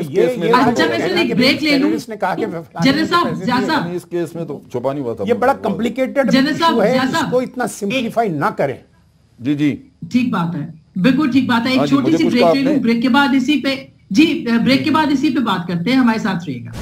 یہ بڑا کمپلیکیٹڈ ایشو ہے, اس کو اتنا سمپلیفائی نہ کریں. جی جی ٹھیک بات ہے, بالکل ٹھیک بات ہے. ایک چھوٹی سی بریک لے لوں, بریک کے بعد اسی پہ بریک کے بعد اسی پہ بات کرتے ہیں. ہمارے ساتھ رہیے گا.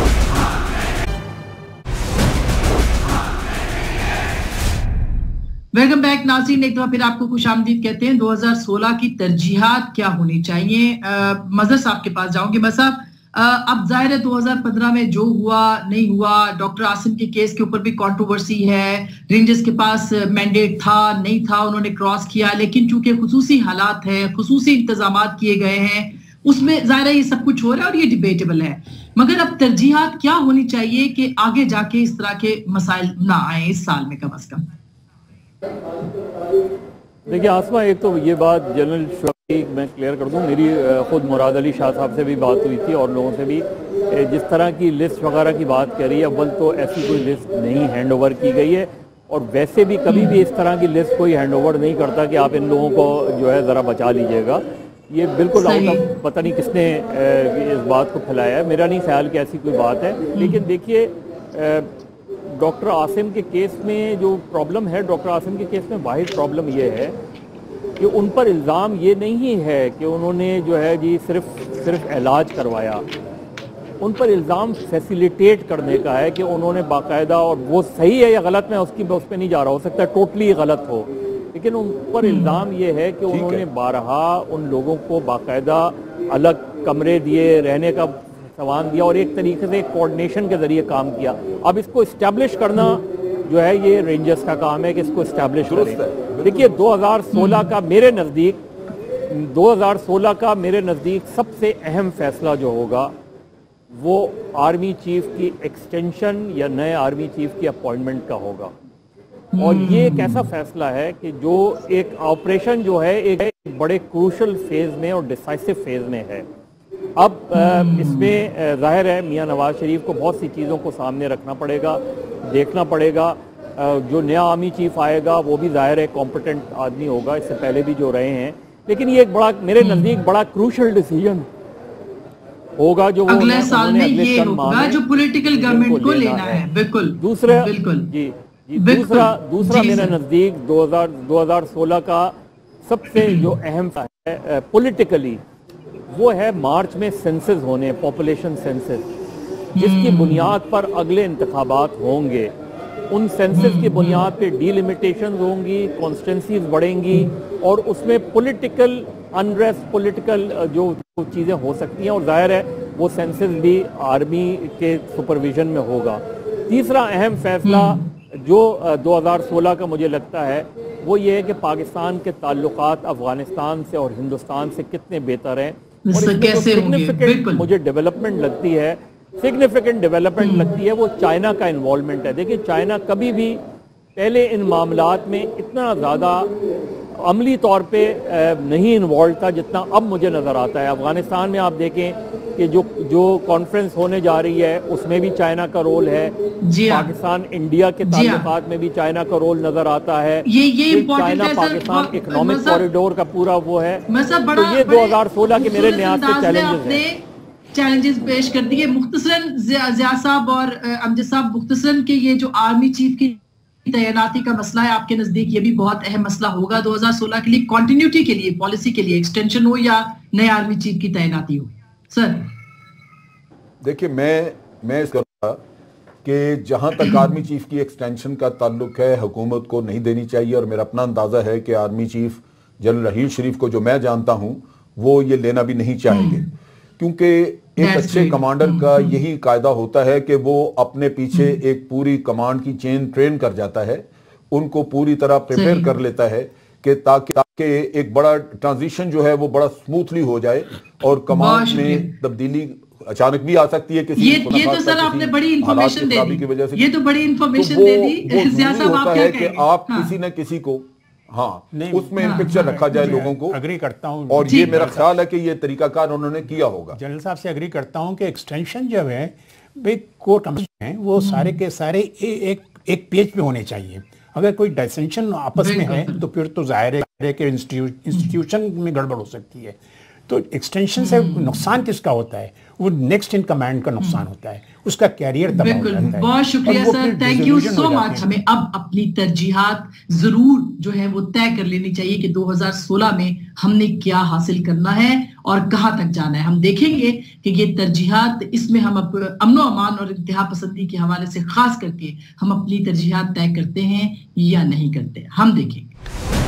ویلکم بیک ناظرین, ایک دفعہ پھر آپ کو خوش آمدید کہتے ہیں. 2016 کی ترجیحات کیا ہونی چاہیے؟ مظہر صاحب کے پاس جاؤں گے. مظہر صاحب, اب ظاہر ہے 2015 میں جو ہوا نہیں ہوا, ڈاکٹر عاصم کے کیس کے اوپر بھی کنٹروورسی ہے. رینجرز کے پاس مینڈیٹ تھا نہیں تھا, انہوں نے کراس کیا, لیکن چونکہ خصوصی حالات ہیں, خصوصی انتظامات کیے گئے ہیں, اس میں ظاہر ہے یہ سب کچھ ہو رہا ہے اور یہ ڈیبیٹیبل ہے. مگر اب ترجیحات کیا ہونی چاہیے کہ آگے جا کے اس طرح کے مسائل نہ آئیں اس سال میں کم از کم؟ دیکھیں آسمہ, ایک تو یہ بات جنرل شعیب میں کلیئر کر دوں, میری خود مراد علی شاہ صاحب سے بھی بات ہوئی تھی اور لوگوں سے بھی. جس طرح کی لسٹ وغیرہ کی بات کر رہی ہے, اول تو ایسی کوئی لسٹ نہیں ہینڈ اوور کی گئی ہے, اور ویسے بھی کبھی بھی اس طرح کی لسٹ کوئی ہینڈ اوور نہیں کرتا کہ آپ ان لوگوں کو جو ہے ذرا بچا لیجئے گا. یہ بالکل آؤٹ آف پتہ نہیں کس نے اس بات کو پھیلایا ہے, میرا نہیں خیال کہ ایسی کوئی بات ہے. لیکن دیکھیے ڈاکٹر عاصم کے کیس میں جو پرابلم ہے, ڈاکٹر عاصم کے کیس میں واحد پرابلم یہ ہے کہ ان پر الزام یہ نہیں ہے کہ انہوں نے جو ہے جی صرف علاج کروایا. ان پر الزام فیسیلیٹیٹ کرنے کا ہے کہ انہوں نے باقاعدہ, اور وہ صحیح ہے یا غلط, میں اس پہ نہیں جا رہا, ہو سکتا ہے ٹوٹلی غلط ہو, لیکن ان پر الزام یہ ہے کہ انہوں نے بارہا ان لوگوں کو باقاعدہ الگ کمرے دیے, رہنے کا سامان دیا, اور ایک طریقے سے کوارڈینیشن کے ذریعے کام کیا. اب اس کو اسٹیبلش کرنا جو ہے یہ رینجرز کا کام ہے کہ اس کو اسٹیبلش کریں. دیکھیے 2016 کا میرے نزدیک سب سے اہم فیصلہ جو ہوگا وہ آرمی چیف کی ایکسٹینشن یا نئے آرمی چیف کی اپوائنٹمنٹ کا ہوگا. اور یہ ایک ایسا فیصلہ ہے کہ جو ایک آپریشن جو ہے ایک بڑے کروشل فیز میں اور ڈیسائسو فیز میں ہے. اب اس میں ظاہر ہے میاں نواز شریف کو بہت سی چیزوں کو سامنے رکھنا پڑے گا, دیکھنا پڑے گا. جو نیا آرمی چیف آئے گا وہ بھی ظاہر ہے کمپیٹنٹ آدمی ہوگا, اس سے پہلے بھی جو رہے ہیں, لیکن یہ ایک بڑا میرے نزدیک بڑا کروشل ڈیسیژن ہوگا جو اگلے سال میں یہ ہوگا جو پولیٹیکل گورنمنٹ کو لینا ہے. بالکل دوسرا میرے نزدیک 2016 کا سب سے جو اہم ہے پولیٹیکلی وہ ہے مارچ میں سینسز ہونے, پاپولیشن سینسز, جس کی بنیاد پر اگلے انتخابات ہوں گے. ان سینسز کی بنیاد پہ ڈی لیمیٹیشنز ہوں گی, کانسٹیٹنسیز بڑھیں گی, اور اس میں پولیٹیکل انریسٹ, پولیٹیکل جو چیزیں ہو سکتی ہیں, اور ظاہر ہے وہ سینسز بھی آرمی کے سپرویژن میں ہوگا. تیسرا اہم فیصلہ جو 2016 کا مجھے لگتا ہے وہ یہ ہے کہ پاکستان کے تعلقات افغانستان سے اور ہندوستان سے کتنے بہتر ہیں. कैसे होंगे, बिल्कुल मुझे डेवलपमेंट लगती है, सिग्निफिकेंट डेवलपमेंट लगती है, वो चाइना का इन्वॉल्वमेंट है। देखिए चाइना कभी भी पहले इन मामलात में इतना ज़्यादा अमली तौर पे नहीं इन्वॉल्व था जितना अब मुझे नज़र आता है। अफगानिस्तान में आप देखें कि जो कॉन्फ्रेंस होने जा रही है उसमें भी चाइना का रोल है, पाकिस्तान इंडिया के ताल्लुकात में भी चाइना का रोल नज़र आता है। ये चाइना पाकिस्तान इकोनॉमिक कॉरिडोर का पूरा वो है। तो ये 2016 के मेरे लिहाज से चैलेंजेस पेश कर दिए। मुख्तसरन ज़िया साहब और अमजद साहब, मुख्तसरन के ये जो आर्मी चीफ की तैनाती का मसला है, आपके नजदीक ये भी बहुत अहम मसला होगा 2016 के लिए, कंटिन्यूटी के लिए, पॉलिसी के लिए, एक्सटेंशन हो या नए आर्मी चीफ की तैनाती हो? सर देखिए मैं इस कि जहां तक आर्मी चीफ की एक्सटेंशन का ताल्लुक है, हुकूमत को नहीं देनी चाहिए। और मेरा अपना अंदाजा है कि army chief general Raheel Sharif को जो मैं जानता हूं वो ये लेना भी नहीं चाहेंगे, क्योंकि एक अच्छे कमांडर का यही कायदा होता है कि वो अपने पीछे एक पूरी कमांड की चेन ट्रेन कर जाता है, उनको पूरी तरह प्रिपेयर कर लेता है कि ताकि एक बड़ा ट्रांजिशन जो है वो बड़ा स्मूथली हो जाए और कमांड में तब्दीली अचानक भी आ सकती है किसी ये तो सर आपने बड़ी इंफॉर्मेशन दे दी, ये तो बड़ी इंफॉर्मेशन दे दी। ज़िया साहब आप क्या कहेंगे? आप किसी न किसी को उसमें पिक्चर रखा जाए लोगों को। अग्री करता हूँ, और ये मेरा ख्याल है कि ये तरीकाकार उन्होंने किया होगा। जनरल साहब से अग्री करता हूँ कि एक्सटेंशन जो है कोर्ट हैं वो सारे के सारे एक पेज पे होने चाहिए। अगर कोई डिसेंशन आपस में है तो फिर तो जाहिर है कि इंस्टीट्यूशन में गड़बड़ हो सकती है। तो एक्सटेंशन से नुकसान किसका होता है? वो नेक्स्ट इन कमांड का नुकसान होता है, उसका कैरियर तबाह हो जाता है। बहुत शुक्रिया sir, thank you so much. हमें अब अपनी तरजीहात जरूर जो है वो तय कर लेनी चाहिए कि 2016 में हमने क्या हासिल करना है और कहां तक जाना है। हम देखेंगे कि ये तरजीहात, इसमें हम अमनो अमान और इंतहा पसंदी के हवाले से खास करके हम अपनी तरजीहात तय करते हैं या नहीं करते, हम देखेंगे।